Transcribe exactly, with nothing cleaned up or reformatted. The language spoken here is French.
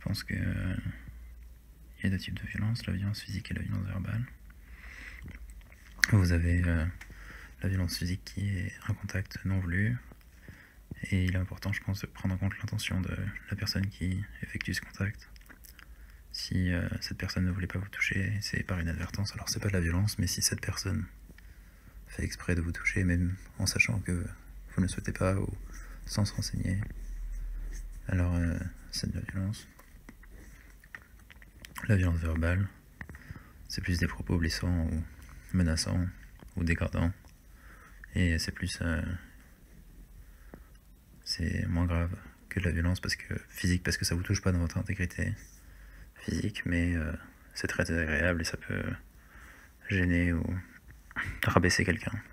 pense que euh, il y a deux types de violence, la violence physique et la violence verbale. Vous avez euh, la violence physique qui est un contact non voulu, et il est important, je pense, de prendre en compte l'intention de la personne qui effectue ce contact. Si euh, cette personne ne voulait pas vous toucher, c'est par inadvertance, alors c'est pas de la violence, mais si cette personne fait exprès de vous toucher, même en sachant que vous ne souhaitez pas ou sans se renseigner, alors euh, c'est de la violence. La violence verbale, c'est plus des propos blessants ou menaçants ou dégradants, et c'est plus euh, c'est moins grave que de la violence parce que physique, parce que ça vous touche pas dans votre intégrité physique, mais euh, c'est très désagréable et ça peut gêner ou rabaisser quelqu'un.